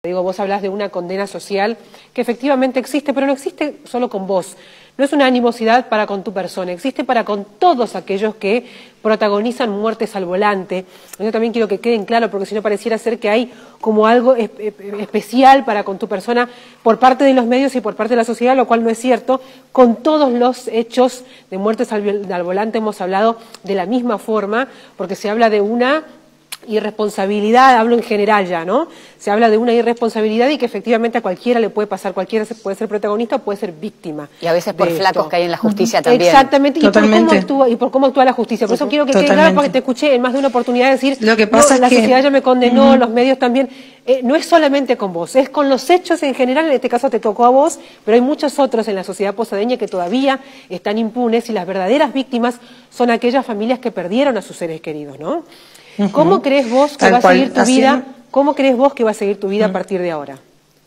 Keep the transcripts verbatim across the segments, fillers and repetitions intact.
Digo, vos hablás de una condena social que efectivamente existe, pero no existe solo con vos. No es una animosidad para con tu persona, existe para con todos aquellos que protagonizan muertes al volante. Yo también quiero que queden claro, porque si no pareciera ser que hay como algo es, es, especial para con tu persona por parte de los medios y por parte de la sociedad, lo cual no es cierto. Con todos los hechos de muertes al, al volante hemos hablado de la misma forma, porque se habla de una irresponsabilidad, hablo en general ya, ¿no? Se habla de una irresponsabilidad y que efectivamente a cualquiera le puede pasar, cualquiera puede ser protagonista o puede ser víctima. Y a veces por flacos esto. que hay en la justicia también. Exactamente, y por, cómo actúa, y por cómo actúa la justicia. Por eso quiero que quede claro, porque te escuché en más de una oportunidad decir, lo que pasa no, es la que... sociedad ya me condenó, uh-huh. los medios también. Eh, no es solamente con vos, es con los hechos en general, en este caso te tocó a vos, pero hay muchos otros en la sociedad posadeña que todavía están impunes y las verdaderas víctimas son aquellas familias que perdieron a sus seres queridos, ¿no? ¿Cómo crees vos que Tal va a seguir tu haciendo, vida? ¿Cómo crees vos que va a seguir tu vida uh-huh. a partir de ahora?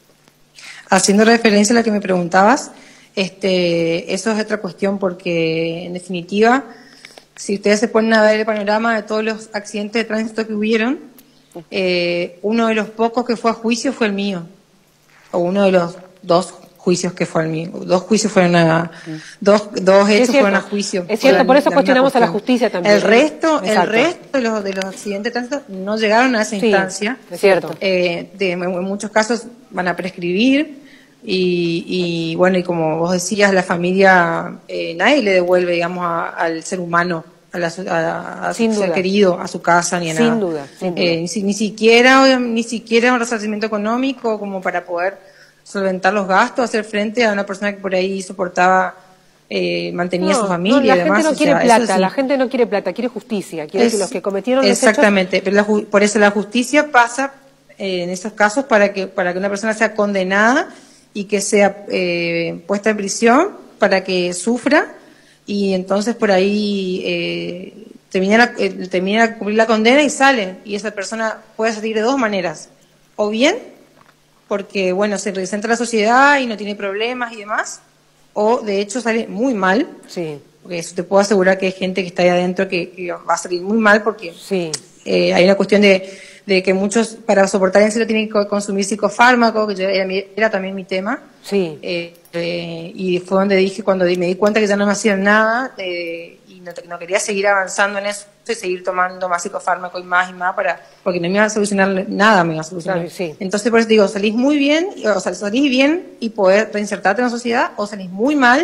Haciendo referencia a lo que me preguntabas, este, eso es otra cuestión porque, en definitiva, si ustedes se ponen a ver el panorama de todos los accidentes de tránsito que hubieron, eh, uno de los pocos que fue a juicio fue el mío, o uno de los dos juicios que fue el mío. Dos juicios fueron a... Dos, dos hechos sí, fueron a juicio. Es cierto, la, por eso la cuestionamos a la justicia también. El resto, Exacto. el resto de los, de los accidentes de tránsito no llegaron a esa sí, instancia. Es cierto. Eh, de, en muchos casos van a prescribir y, y bueno, y como vos decías, la familia, eh, nadie le devuelve, digamos, a, al ser humano, a, la, a, a su ser querido, a su casa, ni a sin nada. Duda, sin duda. Eh, ni, ni siquiera, ni siquiera un resarcimiento económico como para poder solventar los gastos, hacer frente a una persona que por ahí soportaba, eh, mantenía no, a su familia no, la y demás. gente no quiere o sea, plata, sí. la gente no quiere plata, quiere justicia, quiere es, que los que cometieron los exactamente, hechos... pero la, por eso la justicia pasa eh, en esos casos para que para que una persona sea condenada y que sea eh, puesta en prisión para que sufra y entonces por ahí eh, termina, eh, termina de cumplir la condena y sale, y esa persona puede salir de dos maneras, o bien porque, bueno, se representa la sociedad y no tiene problemas y demás, o de hecho sale muy mal, sí. porque eso te puedo asegurar que hay gente que está ahí adentro que, que va a salir muy mal porque sí. eh, hay una cuestión de, de que muchos para soportar en serio tienen que consumir psicofármacos, que yo, era, era también mi tema, sí. eh, eh, y fue donde dije, cuando me di cuenta que ya no me hacían nada eh, y no, no quería seguir avanzando en eso, y seguir tomando más psicofármaco y más y más para porque no me iba a solucionar nada, me iba a solucionar. Claro, sí. Entonces por eso digo, salís muy bien, o sea, salís bien y poder reinsertarte en la sociedad, o salís muy mal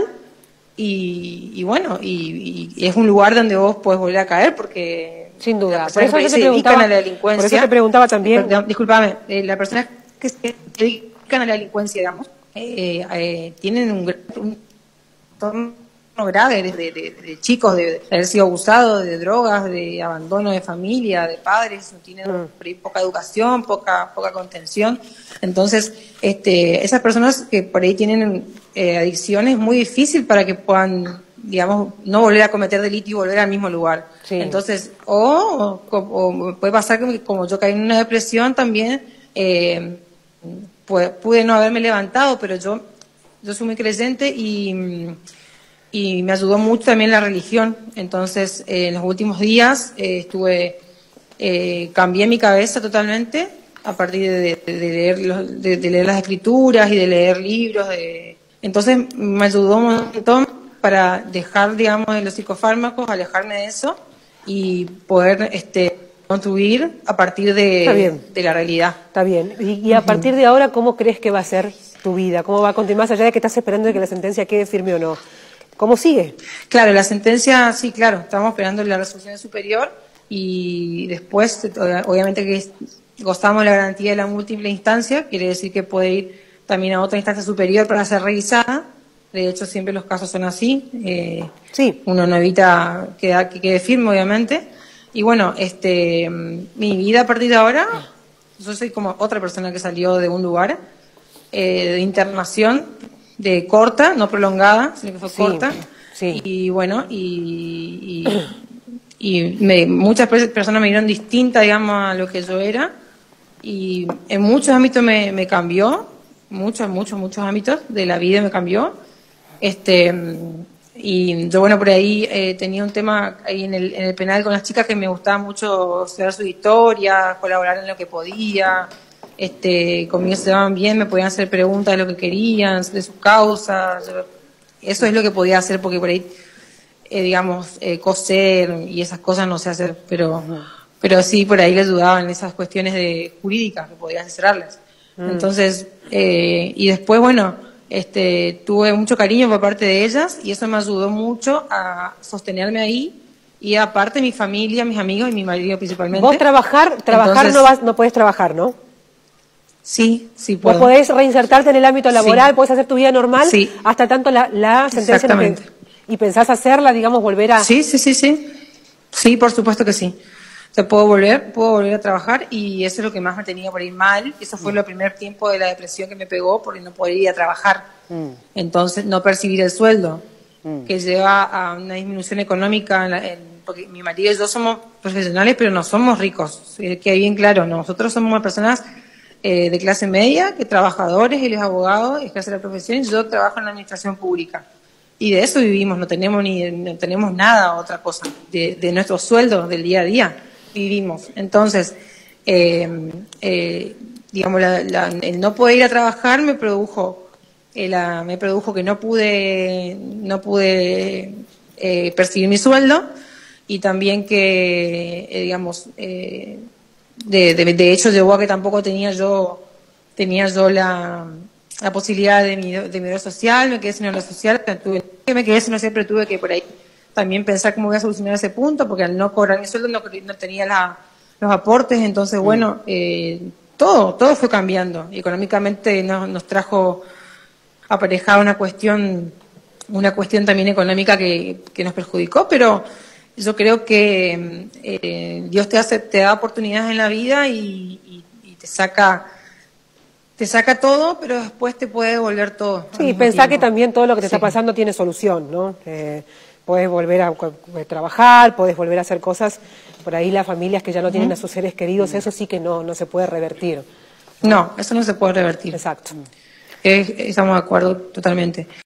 y, y bueno, y, y es un lugar donde vos podés volver a caer porque sin duda, por eso yo se dedican a la delincuencia. Por eso te preguntaba también. Perdón, discúlpame, eh, las personas que se dedican a la delincuencia, digamos, eh, eh, tienen un, un entorno grave de, de, de, de chicos, de, de haber sido abusados, de drogas, de abandono de familia, de padres, no tienen mm. poca educación, poca poca contención. Entonces, este, esas personas que por ahí tienen eh, adicciones, es muy difícil para que puedan, digamos, no volver a cometer delito y volver al mismo lugar. Sí. Entonces, o, o, o puede pasar que como yo caí en una depresión también, eh, pude, pude no haberme levantado, pero yo, yo soy muy creyente y... y me ayudó mucho también la religión. Entonces, eh, en los últimos días eh, estuve, eh, cambié mi cabeza totalmente a partir de, de, de, leer los, de, de leer las escrituras y de leer libros. De... Entonces, me ayudó un montón para dejar, digamos, de los psicofármacos, alejarme de eso y poder este, construir a partir de, de la realidad. Está bien. Y, y a uh-huh. partir de ahora, ¿cómo crees que va a ser tu vida? ¿Cómo va a continuar, más allá de que estás esperando de que la sentencia quede firme o no? ¿Cómo sigue? Claro, la sentencia, sí, claro, estamos esperando la resolución superior y después, obviamente que gozamos de la garantía de la múltiple instancia, quiere decir que puede ir también a otra instancia superior para ser revisada. De hecho, siempre los casos son así. Eh, sí. Uno no evita que, que quede firme, obviamente. Y bueno, este, mi vida a partir de ahora, yo soy como otra persona que salió de un lugar eh, de internación, de corta, no prolongada, sino que fue sí, corta. Sí. Y bueno, y, y, y me, muchas personas me vieron distinta, digamos, a lo que yo era. Y en muchos ámbitos me, me cambió, muchos, muchos, muchos ámbitos de la vida me cambió. Este, y yo, bueno, por ahí eh, tenía un tema ahí en el, en el penal con las chicas que me gustaba mucho saber su historia, colaborar en lo que podía. este, conmigo se llevaban bien, me podían hacer preguntas de lo que querían, de sus causas. Yo, eso es lo que podía hacer, porque por ahí, eh, digamos, eh, coser y esas cosas no sé hacer, pero, pero sí por ahí les ayudaban en esas cuestiones de jurídicas que podía asesorarles. Mm. Entonces, eh, y después, bueno, este, tuve mucho cariño por parte de ellas y eso me ayudó mucho a sostenerme ahí. Y aparte mi familia, mis amigos y mi marido principalmente. Vos trabajar, trabajar Entonces, no vas, no podés trabajar, ¿no? Sí, sí puedo. Vos podés reinsertarte en el ámbito laboral, sí. Podés hacer tu vida normal, sí. Hasta tanto la, la sentencia. Exactamente. No te... ¿Y pensás hacerla, digamos, volver a...? Sí, sí, sí, sí. Sí, por supuesto que sí. O sea, puedo volver, puedo volver a trabajar y eso es lo que más me tenía por ir mal. Eso fue mm. el primer tiempo de la depresión que me pegó porque no podía ir a trabajar. Mm. Entonces, no percibir el sueldo. Que lleva a una disminución económica, en la, en, porque mi marido y yo somos profesionales, pero no somos ricos, que hay bien claro, nosotros somos personas eh, de clase media, que trabajadores, él es abogado, ejerce la profesión, y yo trabajo en la administración pública, y de eso vivimos, no tenemos ni no tenemos nada otra cosa, de, de nuestros sueldos del día a día, vivimos. Entonces, eh, eh, digamos, la, la, el no poder ir a trabajar me produjo La, me produjo que no pude no pude eh, percibir mi sueldo y también que eh, digamos eh, de, de, de hecho llevó a que tampoco tenía yo tenía yo la, la posibilidad de mi de mi obra social, me quedé sin obra social, tuve, me quedé sin, no siempre tuve que por ahí también pensar cómo voy a solucionar ese punto, porque al no cobrar mi sueldo no, no tenía la, los aportes, entonces bueno, eh, todo todo fue cambiando, económicamente nos, nos trajo aparejada una cuestión una cuestión también económica que, que nos perjudicó, pero yo creo que eh, Dios te hace te da oportunidades en la vida y, y, y te saca te saca todo, pero después te puede devolver todo. Sí, pensá que también todo lo que te sí. está pasando tiene solución, ¿no? Eh, podés volver a, a trabajar, podés volver a hacer cosas, por ahí las familias que ya no tienen uh-huh. a sus seres queridos, eso sí que no, no se puede revertir. No, eso no se puede revertir. Exacto. Eh, estamos de acuerdo totalmente.